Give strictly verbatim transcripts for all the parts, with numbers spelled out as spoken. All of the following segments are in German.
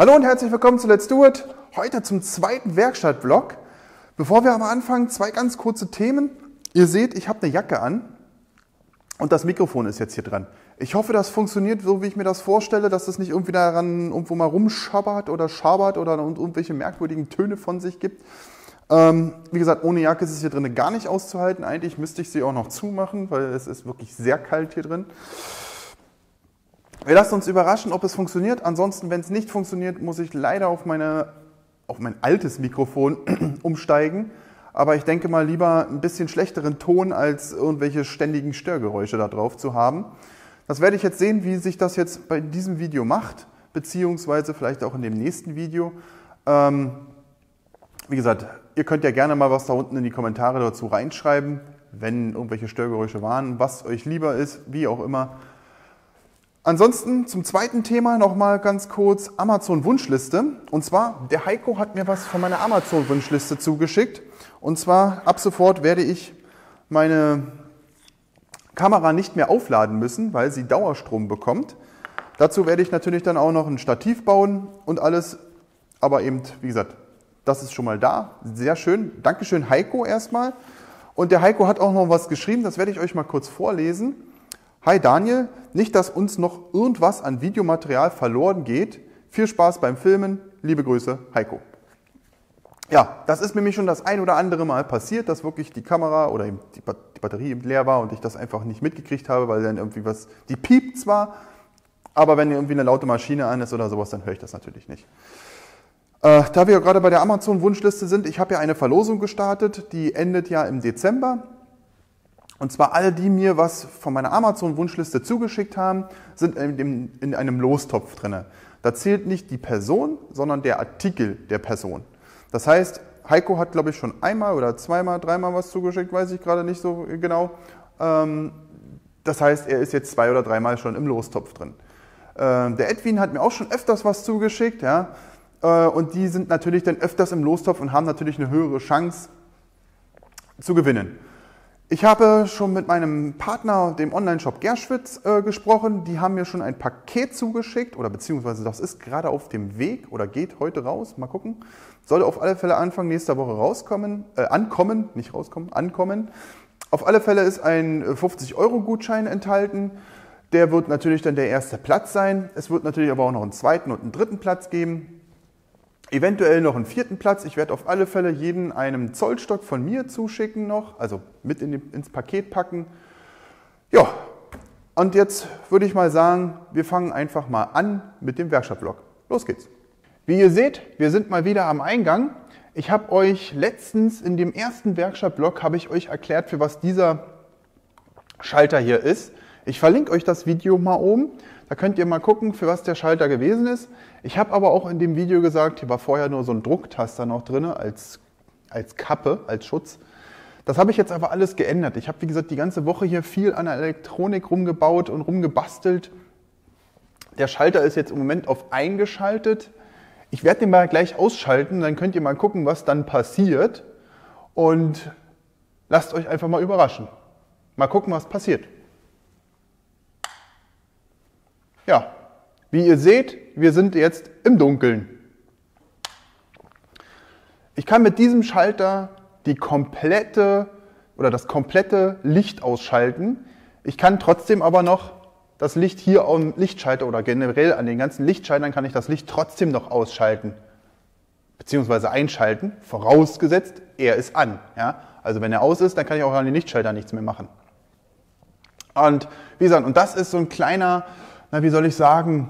Hallo und herzlich willkommen zu Let's Do It. Heute zum zweiten Werkstatt-Vlog. Bevor wir aber anfangen, zwei ganz kurze Themen. Ihr seht, ich habe eine Jacke an und das Mikrofon ist jetzt hier dran. Ich hoffe, das funktioniert so, wie ich mir das vorstelle, dass das nicht irgendwie daran irgendwo mal rumschabbert oder schabert oder irgendwelche merkwürdigen Töne von sich gibt. Ähm, wie gesagt, ohne Jacke ist es hier drin gar nicht auszuhalten. Eigentlich müsste ich sie auch noch zumachen, weil es ist wirklich sehr kalt hier drin. Wir lassen uns überraschen, ob es funktioniert. Ansonsten, wenn es nicht funktioniert, muss ich leider auf, meine, auf mein altes Mikrofon umsteigen. Aber ich denke mal lieber ein bisschen schlechteren Ton, als irgendwelche ständigen Störgeräusche da drauf zu haben. Das werde ich jetzt sehen, wie sich das jetzt bei diesem Video macht, beziehungsweise vielleicht auch in dem nächsten Video. Ähm, wie gesagt, ihr könnt ja gerne mal was da unten in die Kommentare dazu reinschreiben, wenn irgendwelche Störgeräusche waren, was euch lieber ist, wie auch immer. Ansonsten zum zweiten Thema nochmal ganz kurz Amazon-Wunschliste. Und zwar, der Heiko hat mir was von meiner Amazon-Wunschliste zugeschickt. Und zwar, ab sofort werde ich meine Kamera nicht mehr aufladen müssen, weil sie Dauerstrom bekommt. Dazu werde ich natürlich dann auch noch ein Stativ bauen und alles. Aber eben, wie gesagt, das ist schon mal da. Sehr schön. Dankeschön Heiko erstmal. Und der Heiko hat auch noch was geschrieben, das werde ich euch mal kurz vorlesen. Hi Daniel, nicht, dass uns noch irgendwas an Videomaterial verloren geht. Viel Spaß beim Filmen. Liebe Grüße, Heiko. Ja, das ist nämlich schon das ein oder andere Mal passiert, dass wirklich die Kamera oder die Batterie leer war und ich das einfach nicht mitgekriegt habe, weil dann irgendwie was, die piept zwar, aber wenn irgendwie eine laute Maschine an ist oder sowas, dann höre ich das natürlich nicht. Äh, da wir gerade bei der Amazon-Wunschliste sind, ich habe ja eine Verlosung gestartet, die endet ja im Dezember. Und zwar alle, die mir was von meiner Amazon-Wunschliste zugeschickt haben, sind in, dem, in einem Lostopf drin. Da zählt nicht die Person, sondern der Artikel der Person. Das heißt, Heiko hat, glaube ich, schon einmal oder zweimal, dreimal was zugeschickt, weiß ich gerade nicht so genau. Das heißt, er ist jetzt zwei oder dreimal schon im Lostopf drin. Der Edwin hat mir auch schon öfters was zugeschickt, ja. Und die sind natürlich dann öfters im Lostopf und haben natürlich eine höhere Chance zu gewinnen. Ich habe schon mit meinem Partner, dem Online-Shop Gerschwitz, äh, gesprochen. Die haben mir schon ein Paket zugeschickt, oder beziehungsweise das ist gerade auf dem Weg oder geht heute raus. Mal gucken. Soll auf alle Fälle Anfang nächster Woche rauskommen, äh, ankommen, nicht rauskommen, ankommen. Auf alle Fälle ist ein fünfzig Euro Gutschein enthalten. Der wird natürlich dann der erste Platz sein. Es wird natürlich aber auch noch einen zweiten und einen dritten Platz geben. Eventuell noch einen vierten Platz. Ich werde auf alle Fälle jeden einen Zollstock von mir zuschicken noch, also mit in die, ins Paket packen. Ja, und jetzt würde ich mal sagen, wir fangen einfach mal an mit dem Werkstatt-Vlog. Los geht's. Wie ihr seht, wir sind mal wieder am Eingang. Ich habe euch letztens in dem ersten Werkstatt-Vlog habe ich euch erklärt, für was dieser Schalter hier ist. Ich verlinke euch das Video mal oben. Da könnt ihr mal gucken, für was der Schalter gewesen ist. Ich habe aber auch in dem Video gesagt, hier war vorher nur so ein Drucktaster noch drin, als, als Kappe, als Schutz. Das habe ich jetzt aber alles geändert. Ich habe, wie gesagt, die ganze Woche hier viel an der Elektronik rumgebaut und rumgebastelt. Der Schalter ist jetzt im Moment auf eingeschaltet. Ich werde den mal gleich ausschalten, dann könnt ihr mal gucken, was dann passiert. Und lasst euch einfach mal überraschen. Mal gucken, was passiert. Ja, wie ihr seht, wir sind jetzt im Dunkeln. Ich kann mit diesem Schalter die komplette oder das komplette Licht ausschalten. Ich kann trotzdem aber noch das Licht hier am Lichtschalter oder generell an den ganzen Lichtschaltern kann ich das Licht trotzdem noch ausschalten bzw. einschalten, vorausgesetzt er ist an. Ja? Also wenn er aus ist, dann kann ich auch an den Lichtschaltern nichts mehr machen. Und wie gesagt, und das ist so ein kleiner, na wie soll ich sagen,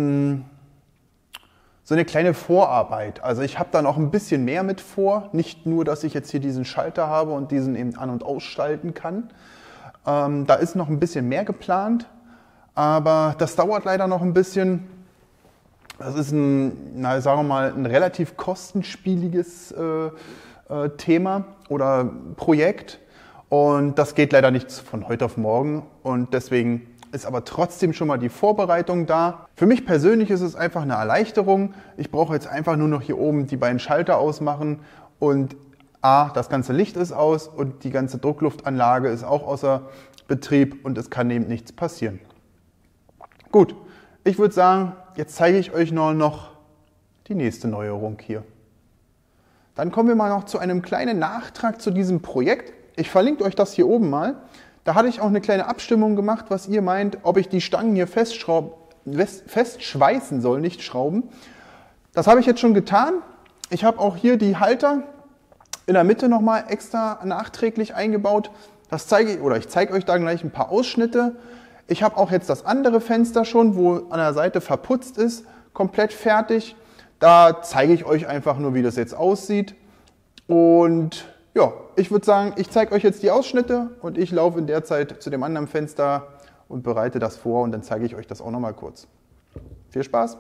so eine kleine Vorarbeit. Also ich habe da noch ein bisschen mehr mit vor. Nicht nur, dass ich jetzt hier diesen Schalter habe und diesen eben an- und ausschalten kann. Ähm, da ist noch ein bisschen mehr geplant, aber das dauert leider noch ein bisschen. Das ist ein, na, sagen wir mal, ein relativ kostenspieliges äh, äh, Thema oder Projekt. Und das geht leider nicht von heute auf morgen. Und deswegen ist aber trotzdem schon mal die Vorbereitung da. Für mich persönlich ist es einfach eine Erleichterung. Ich brauche jetzt einfach nur noch hier oben die beiden Schalter ausmachen und A, das ganze Licht ist aus und die ganze Druckluftanlage ist auch außer Betrieb und es kann eben nichts passieren. Gut, ich würde sagen, jetzt zeige ich euch noch, noch die nächste Neuerung hier. Dann kommen wir mal noch zu einem kleinen Nachtrag zu diesem Projekt. Ich verlinke euch das hier oben mal. Da hatte ich auch eine kleine Abstimmung gemacht, was ihr meint, ob ich die Stangen hier festschweißen soll, nicht schrauben. Das habe ich jetzt schon getan. Ich habe auch hier die Halter in der Mitte nochmal extra nachträglich eingebaut. Das zeige ich, oder ich zeige euch da gleich ein paar Ausschnitte. Ich habe auch jetzt das andere Fenster schon, wo an der Seite verputzt ist, komplett fertig. Da zeige ich euch einfach nur, wie das jetzt aussieht. Und ja, ich würde sagen, ich zeige euch jetzt die Ausschnitte und ich laufe in der Zeit zu dem anderen Fenster und bereite das vor und dann zeige ich euch das auch nochmal kurz. Viel Spaß!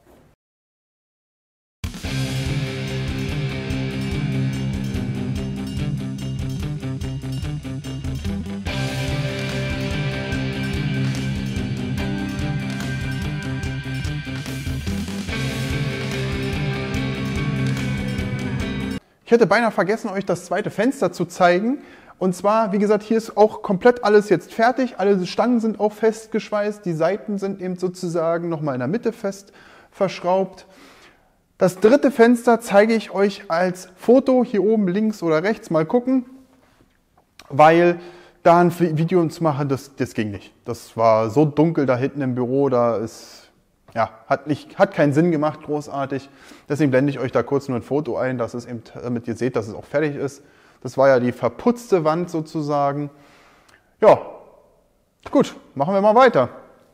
Ich hätte beinahe vergessen, euch das zweite Fenster zu zeigen. Und zwar, wie gesagt, hier ist auch komplett alles jetzt fertig. Alle Stangen sind auch festgeschweißt. Die Seiten sind eben sozusagen nochmal in der Mitte fest verschraubt. Das dritte Fenster zeige ich euch als Foto. Hier oben links oder rechts mal gucken. Weil da ein Video zu machen, das, das ging nicht. Das war so dunkel da hinten im Büro, da ist... Ja, hat, nicht, hat keinen Sinn gemacht, großartig. Deswegen blende ich euch da kurz nur ein Foto ein, dass es eben, damit ihr seht, dass es auch fertig ist. Das war ja die verputzte Wand sozusagen. Ja, gut, machen wir mal weiter.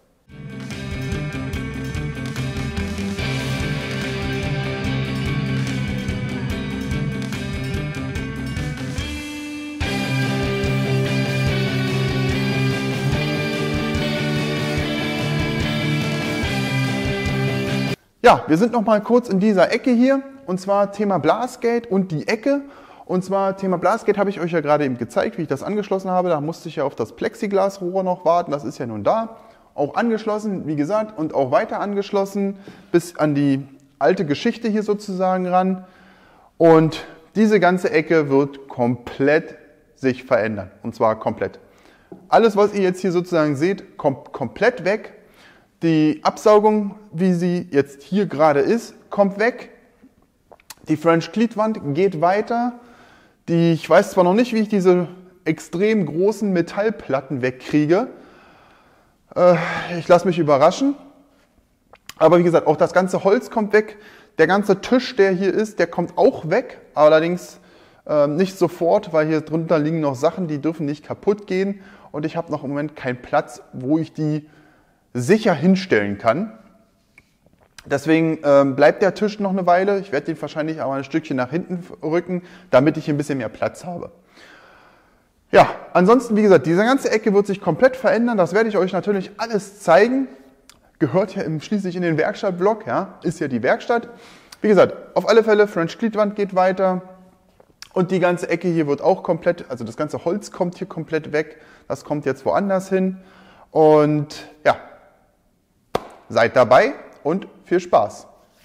Ja, wir sind noch mal kurz in dieser Ecke hier, und zwar Thema Blasgate und die Ecke. Und zwar Thema Blasgate habe ich euch ja gerade eben gezeigt, wie ich das angeschlossen habe. Da musste ich ja auf das Plexiglasrohr noch warten, das ist ja nun da. Auch angeschlossen, wie gesagt, und auch weiter angeschlossen bis an die alte Geschichte hier sozusagen ran. Und diese ganze Ecke wird komplett sich verändern, und zwar komplett. Alles, was ihr jetzt hier sozusagen seht, kommt komplett weg. Die Absaugung, wie sie jetzt hier gerade ist, kommt weg. Die French Gliedwand geht weiter. Die, ich weiß zwar noch nicht, wie ich diese extrem großen Metallplatten wegkriege. Äh, ich lasse mich überraschen. Aber wie gesagt, auch das ganze Holz kommt weg. Der ganze Tisch, der hier ist, der kommt auch weg. Allerdings äh, nicht sofort, weil hier drunter liegen noch Sachen, die dürfen nicht kaputt gehen. Und ich habe noch im Moment keinen Platz, wo ich die sicher hinstellen kann. Deswegen ähm, bleibt der Tisch noch eine Weile. Ich werde den wahrscheinlich aber ein Stückchen nach hinten rücken, damit ich ein bisschen mehr Platz habe. Ja, ansonsten, wie gesagt, diese ganze Ecke wird sich komplett verändern. Das werde ich euch natürlich alles zeigen. Gehört ja im, schließlich in den Werkstattblock, ja, ist ja die Werkstatt. Wie gesagt, auf alle Fälle, French Gliedwand geht weiter. Und die ganze Ecke hier wird auch komplett, also das ganze Holz kommt hier komplett weg. Das kommt jetzt woanders hin. Und ja, seid dabei und viel Spaß!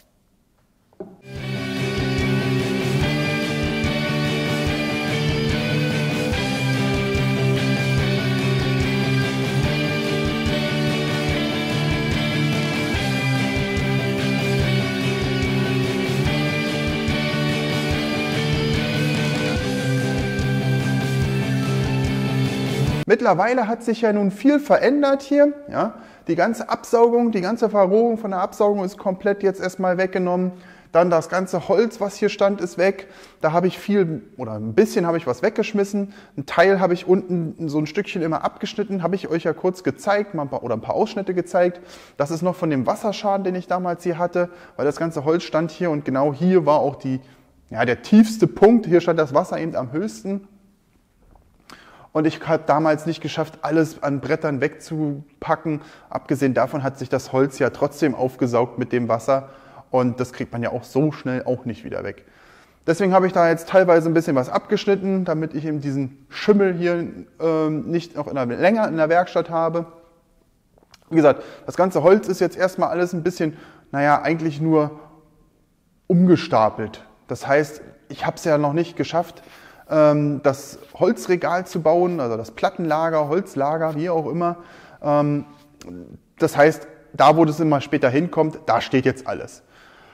Mittlerweile hat sich ja nun viel verändert hier. Ja. Die ganze Absaugung, die ganze Verrohrung von der Absaugung ist komplett jetzt erstmal weggenommen. Dann das ganze Holz, was hier stand, ist weg. Da habe ich viel, oder ein bisschen habe ich was weggeschmissen. Ein Teil habe ich unten so ein Stückchen immer abgeschnitten, habe ich euch ja kurz gezeigt, mal ein paar, oder ein paar Ausschnitte gezeigt. Das ist noch von dem Wasserschaden, den ich damals hier hatte, weil das ganze Holz stand hier und genau hier war auch die, ja, der tiefste Punkt. Hier stand das Wasser eben am höchsten. Und ich habe damals nicht geschafft, alles an Brettern wegzupacken. Abgesehen davon hat sich das Holz ja trotzdem aufgesaugt mit dem Wasser. Und das kriegt man ja auch so schnell auch nicht wieder weg. Deswegen habe ich da jetzt teilweise ein bisschen was abgeschnitten, damit ich eben diesen Schimmel hier ähm, nicht noch in der, länger in der Werkstatt habe. Wie gesagt, das ganze Holz ist jetzt erstmal alles ein bisschen, naja, eigentlich nur umgestapelt. Das heißt, ich habe es ja noch nicht geschafft, das Holzregal zu bauen, also das Plattenlager, Holzlager, wie auch immer. Das heißt, da wo das immer später hinkommt, da steht jetzt alles.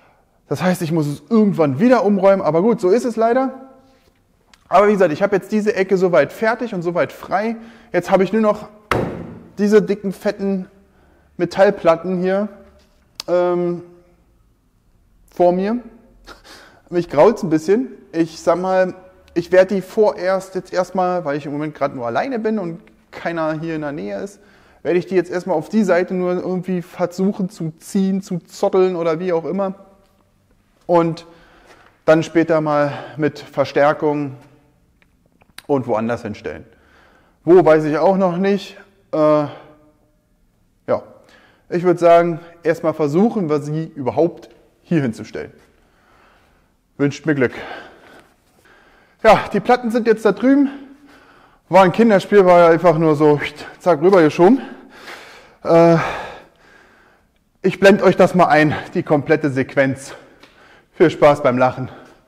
Das heißt, ich muss es irgendwann wieder umräumen, aber gut, so ist es leider. Aber wie gesagt, ich habe jetzt diese Ecke soweit fertig und soweit frei. Jetzt habe ich nur noch diese dicken, fetten Metallplatten hier ähm, vor mir. Mich graut es ein bisschen. Ich sag mal, ich werde die vorerst jetzt erstmal, weil ich im Moment gerade nur alleine bin und keiner hier in der Nähe ist, werde ich die jetzt erstmal auf die Seite nur irgendwie versuchen zu ziehen, zu zotteln oder wie auch immer. Und dann später mal mit Verstärkung und woanders hinstellen. Wo, weiß ich auch noch nicht. Äh, ja, ich würde sagen, erstmal versuchen wir sie überhaupt hier hinzustellen. Wünscht mir Glück. Ja, die Platten sind jetzt da drüben. War ein Kinderspiel, war ja einfach nur so, zack, rübergeschoben. Äh, ich blende euch das mal ein, die komplette Sequenz. Viel Spaß beim Lachen.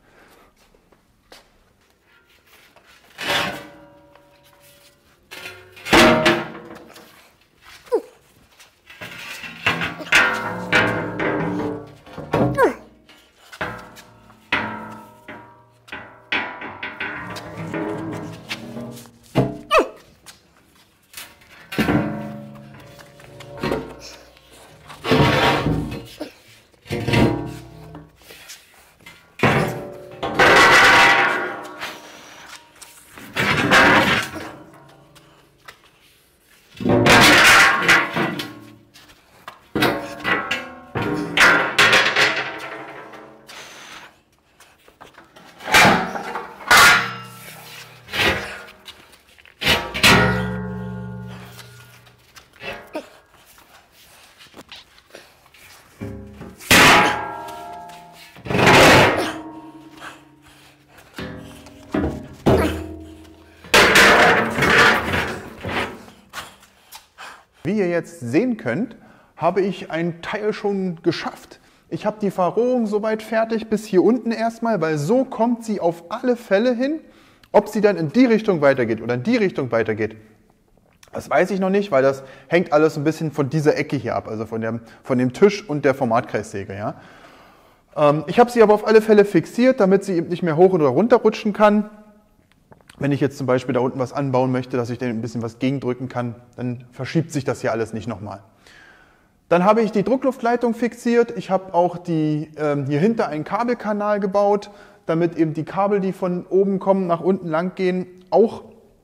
Wie ihr jetzt sehen könnt, habe ich einen Teil schon geschafft. Ich habe die Verrohrung soweit fertig, bis hier unten erstmal, weil so kommt sie auf alle Fälle hin. Ob sie dann in die Richtung weitergeht oder in die Richtung weitergeht, das weiß ich noch nicht, weil das hängt alles ein bisschen von dieser Ecke hier ab, also von dem, von dem Tisch und der Formatkreissäge. Ja. Ähm, ich habe sie aber auf alle Fälle fixiert, damit sie eben nicht mehr hoch oder runter rutschen kann. Wenn ich jetzt zum Beispiel da unten was anbauen möchte, dass ich da ein bisschen was gegendrücken kann, dann verschiebt sich das hier alles nicht nochmal. Dann habe ich die Druckluftleitung fixiert. Ich habe auch die, ähm, hier hinter einen Kabelkanal gebaut, damit eben die Kabel, die von oben kommen, nach unten lang gehen, auch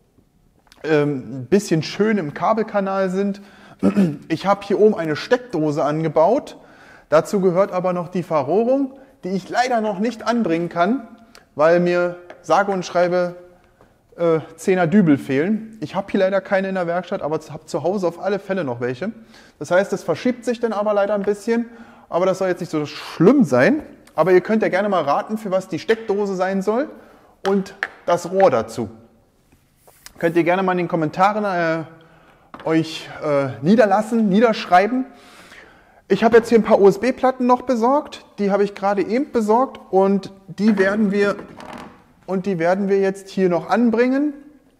ähm, ein bisschen schön im Kabelkanal sind. Ich habe hier oben eine Steckdose angebaut. Dazu gehört aber noch die Verrohrung, die ich leider noch nicht anbringen kann, weil mir sage und schreibe Zehner Dübel fehlen. Ich habe hier leider keine in der Werkstatt, aber habe zu Hause auf alle Fälle noch welche. Das heißt, es verschiebt sich dann aber leider ein bisschen, aber das soll jetzt nicht so schlimm sein. Aber ihr könnt ja gerne mal raten, für was die Steckdose sein soll und das Rohr dazu. Könnt ihr gerne mal in den Kommentaren äh, euch äh, niederlassen, niederschreiben. Ich habe jetzt hier ein paar U S B-Platten noch besorgt. Die habe ich gerade eben besorgt und die werden wir Und die werden wir jetzt hier noch anbringen.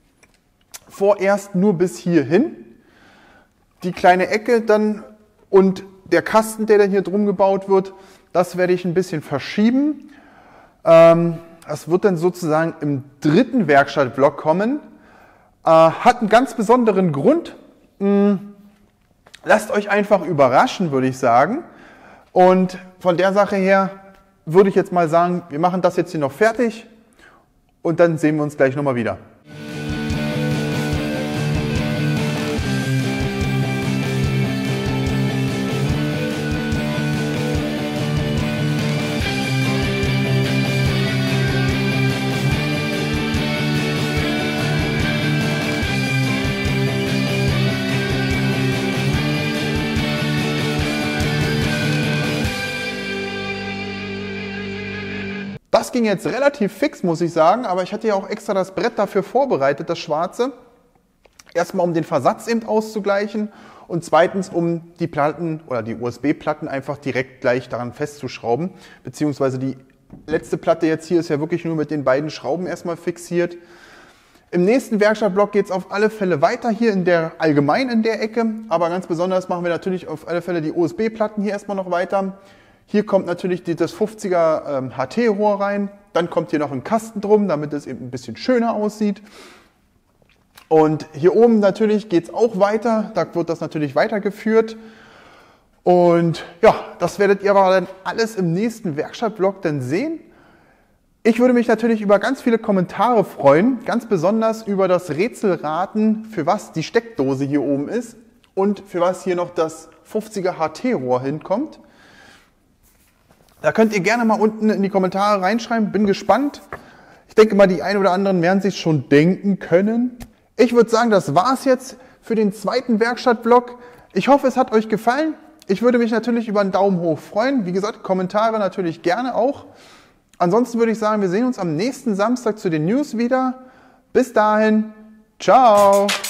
Vorerst nur bis hierhin. Die kleine Ecke dann und der Kasten, der dann hier drum gebaut wird, das werde ich ein bisschen verschieben. Ähm, das wird dann sozusagen im dritten Werkstattblock kommen. Äh, hat einen ganz besonderen Grund. Hm, lasst euch einfach überraschen, würde ich sagen. Und von der Sache her würde ich jetzt mal sagen, wir machen das jetzt hier noch fertig. Und dann sehen wir uns gleich nochmal wieder. Das ging jetzt relativ fix, muss ich sagen, aber ich hatte ja auch extra das Brett dafür vorbereitet, das schwarze. Erstmal, um den Versatz eben auszugleichen und zweitens, um die Platten oder die U S B-Platten einfach direkt gleich daran festzuschrauben. Beziehungsweise die letzte Platte jetzt hier ist ja wirklich nur mit den beiden Schrauben erstmal fixiert. Im nächsten Werkstattblock geht es auf alle Fälle weiter, hier in der allgemein in der Ecke, aber ganz besonders machen wir natürlich auf alle Fälle die U S B-Platten hier erstmal noch weiter. Hier kommt natürlich das fünfziger ähm, H T-Rohr rein. Dann kommt hier noch ein Kasten drum, damit es eben ein bisschen schöner aussieht. Und hier oben natürlich geht es auch weiter. Da wird das natürlich weitergeführt. Und ja, das werdet ihr aber dann alles im nächsten Werkstattvlog dann sehen. Ich würde mich natürlich über ganz viele Kommentare freuen, ganz besonders über das Rätselraten, für was die Steckdose hier oben ist und für was hier noch das fünfziger H T-Rohr hinkommt. Da könnt ihr gerne mal unten in die Kommentare reinschreiben, bin gespannt. Ich denke mal, die einen oder anderen werden sich schon denken können. Ich würde sagen, das war's jetzt für den zweiten Werkstattvlog. Ich hoffe, es hat euch gefallen. Ich würde mich natürlich über einen Daumen hoch freuen. Wie gesagt, Kommentare natürlich gerne auch. Ansonsten würde ich sagen, wir sehen uns am nächsten Samstag zu den News wieder. Bis dahin, ciao!